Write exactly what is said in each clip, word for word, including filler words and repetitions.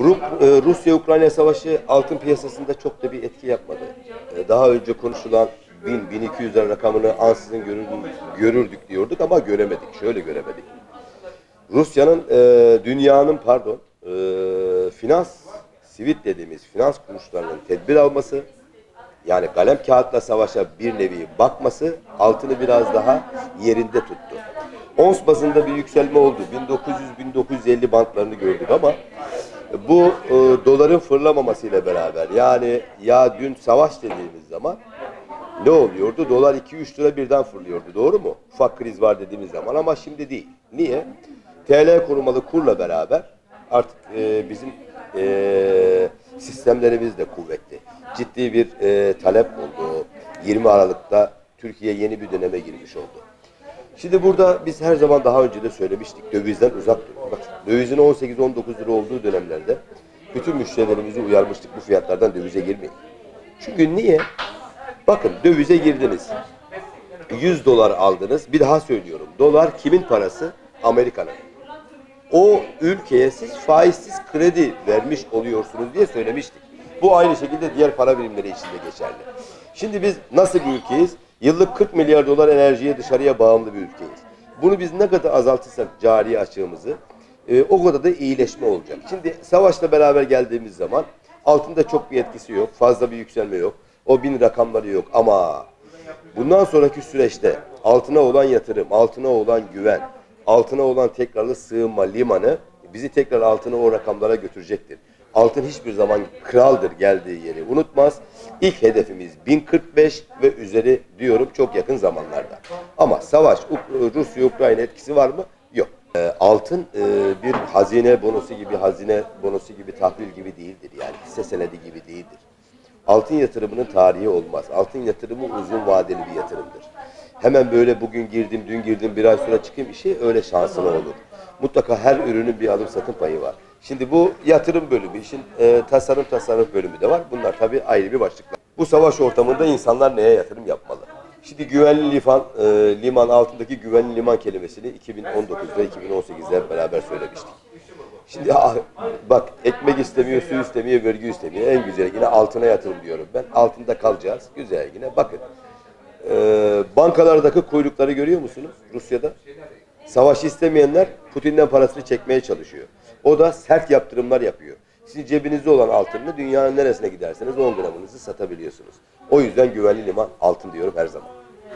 Rusya-Ukrayna savaşı altın piyasasında çok da bir etki yapmadı. Daha önce konuşulan bin bin iki yüz lira rakamını ansızın görür, görürdük diyorduk ama göremedik. Şöyle göremedik. Rusya'nın, e, dünyanın pardon, e, finans, sivit dediğimiz finans kuruluşlarının tedbir alması, yani kalem kağıtla savaşa bir nevi bakması altını biraz daha yerinde tuttu. Ons bazında bir yükselme oldu. bin dokuz yüz bin dokuz yüz elli bantlarını gördük ama bu e, doların fırlamamasıyla beraber, yani ya dün savaş dediğimiz zaman ne oluyordu? Dolar iki üç lira birden fırlıyordu. Doğru mu? Ufak kriz var dediğimiz zaman ama şimdi değil. Niye? T L korumalı kurla beraber artık e, bizim e, sistemlerimiz de kuvvetli. Ciddi bir e, talep oldu. yirmi Aralık'ta Türkiye yeni bir döneme girmiş oldu. Şimdi burada biz her zaman daha önce de söylemiştik. Dövizden uzak durun. Bak, dövizin on sekiz on dokuz lira olduğu dönemlerde bütün müşterilerimizi uyarmıştık. Bu fiyatlardan dövize girmeyin. Çünkü niye? Bakın, dövize girdiniz. yüz dolar aldınız. Bir daha söylüyorum. Dolar kimin parası? Amerika'nın. O ülkeye siz faizsiz kredi vermiş oluyorsunuz diye söylemiştik. Bu aynı şekilde diğer para birimleri için de geçerli. Şimdi biz nasıl bir ülkeyiz? Yıllık kırk milyar dolar enerjiye dışarıya bağımlı bir ülkeyiz. Bunu biz ne kadar azaltırsak cari açığımızı e, o kadar da iyileşme olacak. Şimdi savaşla beraber geldiğimiz zaman altında çok bir etkisi yok. Fazla bir yükselme yok. O bin rakamları yok ama bundan sonraki süreçte altına olan yatırım, altına olan güven, altına olan tekrarlı sığınma limanı bizi tekrar altına o rakamlara götürecektir. Altın hiçbir zaman kraldır, geldiği yeri unutmaz. İlk hedefimiz bin kırk beş ve üzeri diyorum çok yakın zamanlarda. Ama savaş, Rusya-Ukrayna etkisi var mı? Yok. E, altın e, bir hazine bonosu gibi, hazine bonosu gibi, tahvil gibi değildir. Yani hisse senedi gibi değildir. Altın yatırımının tarihi olmaz. Altın yatırımı uzun vadeli bir yatırımdır. Hemen böyle bugün girdim, dün girdim, bir ay sonra çıkayım işi öyle şansına olur. Mutlaka her ürünün bir alım satım payı var. Şimdi bu yatırım bölümü, işin e, tasarım tasarruf bölümü de var. Bunlar tabii ayrı bir başlıklar. Bu savaş ortamında insanlar neye yatırım yapmalı? Şimdi güvenli liman, e, liman altındaki güvenli liman kelimesini iki bin on dokuzda iki bin on sekizde hep beraber söylemiştik. Şimdi ah, bak, ekmek istemiyor, su istemiyor, vergi istemiyor. En güzel yine altına yatırım diyorum ben. Altında kalacağız. Güzel yine. Bakın. Ee, bankalardaki kuyrukları görüyor musunuz Rusya'da? Savaşı istemeyenler Putin'den parasını çekmeye çalışıyor. O da sert yaptırımlar yapıyor. Sizin cebinizde olan altını dünyanın neresine giderseniz on gramınızı satabiliyorsunuz. O yüzden güvenli liman altın diyorum her zaman.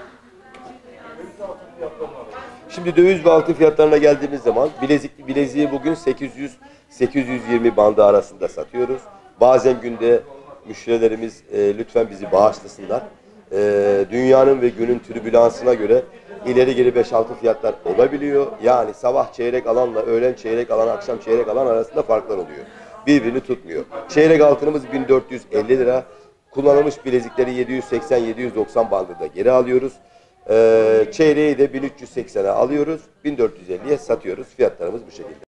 Şimdi döviz ve altın fiyatlarına geldiğimiz zaman bilezik, bileziği bugün sekiz yüz sekiz yüz yirmi bandı arasında satıyoruz. Bazen günde müşterilerimiz e, lütfen bizi bağışlasınlar. E, dünyanın ve günün türbülansına göre ileri geri beş altı fiyatlar olabiliyor. Yani sabah çeyrek alanla öğlen çeyrek alan, akşam çeyrek alan arasında farklar oluyor. Birbirini tutmuyor. Çeyrek altınımız bin dört yüz elli lira. Kullanılmış bilezikleri yedi yüz seksen yedi yüz doksan bandında geri alıyoruz. Ee, çeyreği de bin üç yüz seksene alıyoruz. bin dört yüz elliye satıyoruz. Fiyatlarımız bu şekilde.